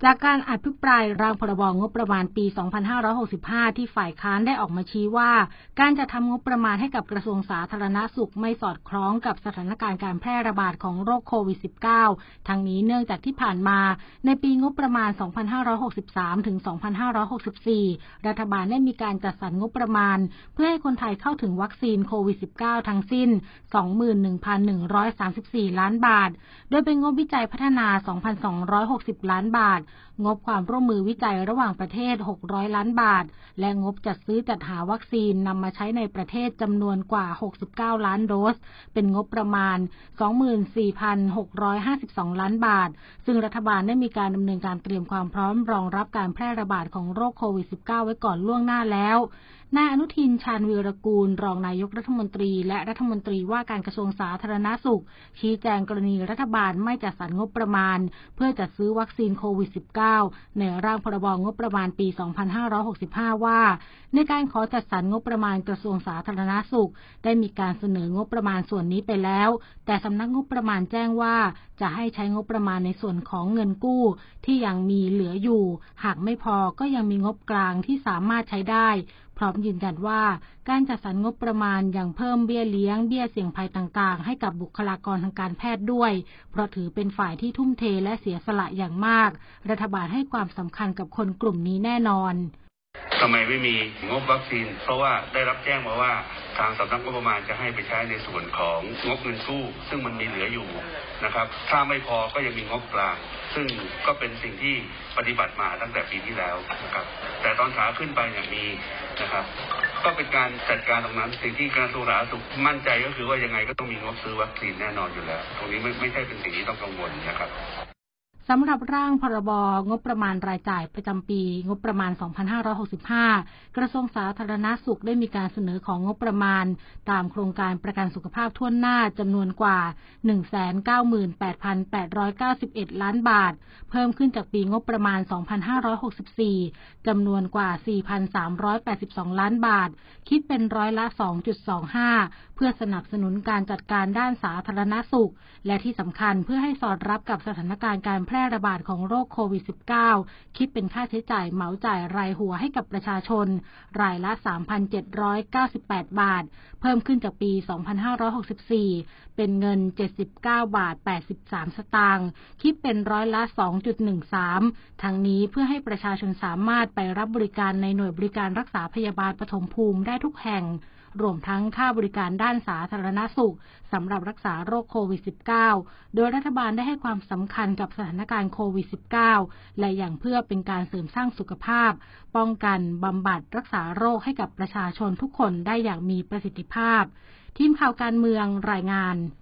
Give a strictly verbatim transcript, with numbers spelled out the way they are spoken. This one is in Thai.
จากการอภิปรายร่างพรบงบประมาณปี สองพันห้าร้อยหกสิบห้า ที่ฝ่ายค้านได้ออกมาชี้ว่าการจัดทำงบประมาณให้กับกระทรวงสาธารณสุขไม่สอดคล้องกับสถานการณ์การแพร่ระบาดของโรคโควิด สิบเก้า ทั้งนี้เนื่องจากที่ผ่านมาในปีงบประมาณ สองพันห้าร้อยหกสิบสาม ถึง สองพันห้าร้อยหกสิบสี่ รัฐบาลได้มีการจัดสรรงบประมาณเพื่อให้คนไทยเข้าถึงวัคซีนโควิด สิบเก้า ทั้งสิ้น สองหมื่นหนึ่งพันหนึ่งร้อยสามสิบสี่ ล้านบาทโดยเป็นงบวิจัยพัฒนา สองพันสองร้อยหกสิบ ล้านบาทงบความร่วมมือวิจัยระหว่างประเทศหกร้อยล้านบาทและงบจัดซื้อจัดหาวัคซีนนำมาใช้ในประเทศจำนวนกว่าหกสิบเก้าล้านโดสเป็นงบประมาณ สองหมื่นสี่พันหกร้อยห้าสิบสอง ล้านบาทซึ่งรัฐบาลได้มีการดำเนินการเตรียมความพร้อมรองรับการแพร่ระบาดของโรคโควิด สิบเก้า ไว้ก่อนล่วงหน้าแล้วนายอนุทินชาญวีรกูลรองนายกรัฐมนตรีและรัฐมนตรีว่าการกระทรวงสาธารณสุขชี้แจงกรณีรัฐบาลไม่จัดสรรงบประมาณเพื่อจัดซื้อวัคซีนโควิด สิบเก้า ในร่างพรบงบประมาณปี สองพันห้าร้อยหกสิบห้า ว่าในการขอจัดสรรงบประมาณกระทรวงสาธารณสุขได้มีการเสนองบประมาณส่วนนี้ไปแล้วแต่สำนักงบประมาณแจ้งว่าจะให้ใช้งบประมาณในส่วนของเงินกู้ที่ยังมีเหลืออยู่หากไม่พอก็ยังมีงบกลางที่สามารถใช้ได้พร้อมยืนยันว่าการจัดสรรงบประมาณยังเพิ่มเบี้ยเลี้ยงเบี้ยเสี่ยงภัยต่างๆให้กับบุคลากรทางการแพทย์ด้วยเพราะถือเป็นฝ่ายที่ทุ่มเทและเสียสละอย่างมากรัฐบาลให้ความสำคัญกับคนกลุ่มนี้แน่นอนทำไมไม่มีงบวัคซีนเพราะว่าได้รับแจ้งมาว่าทางสำนักงบประมาณจะให้ไปใช้ในส่วนของงบเงินกู้ซึ่งมันมีเหลืออยู่นะครับถ้าไม่พอก็ยังมีงบกลางซึ่งก็เป็นสิ่งที่ปฏิบัติมาตั้งแต่ปีที่แล้วนะครับแต่ตอนขาขึ้นไปเนี่ยมีนะครับก็เป็นการจัดการตรงนั้นสิ่งที่กระทรวงสาธารณสุขมั่นใจก็คือว่ายังไงก็ต้องมีงบซื้อวัคซีนแน่นอนอยู่แล้วตรงนี้ไม่ไม่ใช่เป็นสิ่งที่ต้องกังวลนะครับสำหรับร่างพรบงบประมาณรายจ่ายประจำปีงบประมาณ สองพันห้าร้อยหกสิบห้า กระทรวงสาธารณสุขได้มีการเสนอของงบประมาณตามโครงการประกันสุขภาพทั่วหน้าจำนวนกว่า หนึ่งแสนเก้าหมื่นแปดพันแปดร้อยเก้าสิบเอ็ด ล้านบาทเพิ่มขึ้นจากปีงบประมาณ สองพันห้าร้อยหกสิบสี่ จำนวนกว่า สี่พันสามร้อยแปดสิบสอง ล้านบาทคิดเป็นร้อยละ สองจุดสองห้า เพื่อสนับสนุนการจัดการด้านสาธารณสุขและที่สำคัญเพื่อให้สอดรับกับสถานการณ์การแพร่ระบาดของโรคโควิด สิบเก้า คิดเป็นค่าใช้จ่ายเหมาจ่ายรายหัวให้กับประชาชนรายละ สามพันเจ็ดร้อยเก้าสิบแปด บาทเพิ่มขึ้นจากปี สองพันห้าร้อยหกสิบสี่ เป็นเงิน เจ็ดสิบเก้าบาทแปดสิบสาม สตางค์คิดเป็นร้อยละ สองจุดหนึ่งสาม ทั้งนี้เพื่อให้ประชาชนสามารถไปรับบริการในหน่วยบริการรักษาพยาบาลปฐมภูมิได้ทุกแห่งรวมทั้งค่าบริการด้านสาธารณสุขสำหรับรักษาโรคโควิด สิบเก้า โดยรัฐบาลได้ให้ความสำคัญกับสถานการณ์โควิด สิบเก้า และอย่างเพื่อเป็นการเสริมสร้างสุขภาพป้องกันบำบัดรักษาโรคให้กับประชาชนทุกคนได้อย่างมีประสิทธิภาพทีมข่าวการเมืองรายงาน